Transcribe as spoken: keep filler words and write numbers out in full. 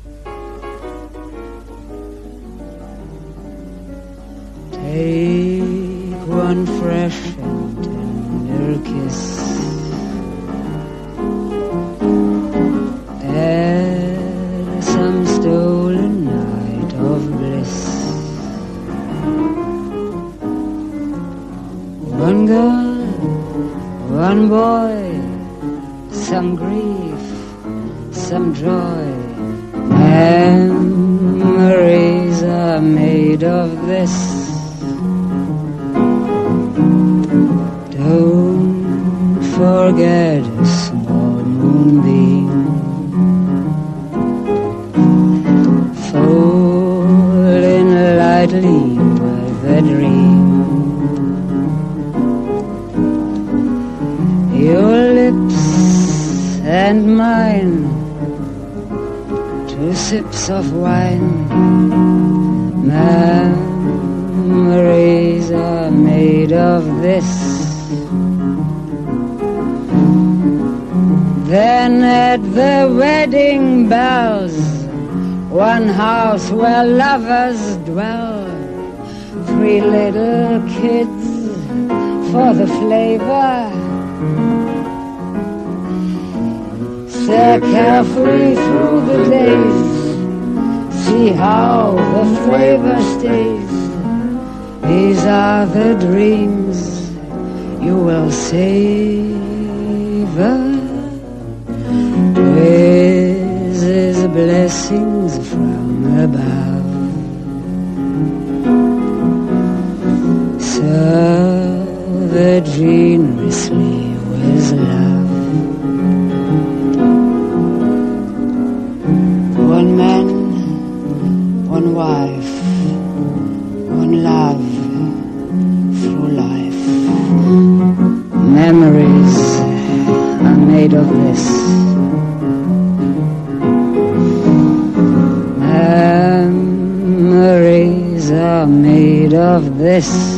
Take one fresh and tender kiss, add some stolen night of bliss. One girl, one boy, some grief, some joy. Memories are made of this. Don't forget a small moonbeam, falling lightly with a dream. Your lips and mine, two sips of wine. Memories are made of this. Then at the wedding bells, one house where lovers dwell, three little kids for the flavor. Stare carefully through the days, see how the flavor stays. These are the dreams you will savor. Praises, blessings from above, serve generously with love. One man, one wife, one love through life. Memories are made of this. Memories are made of this.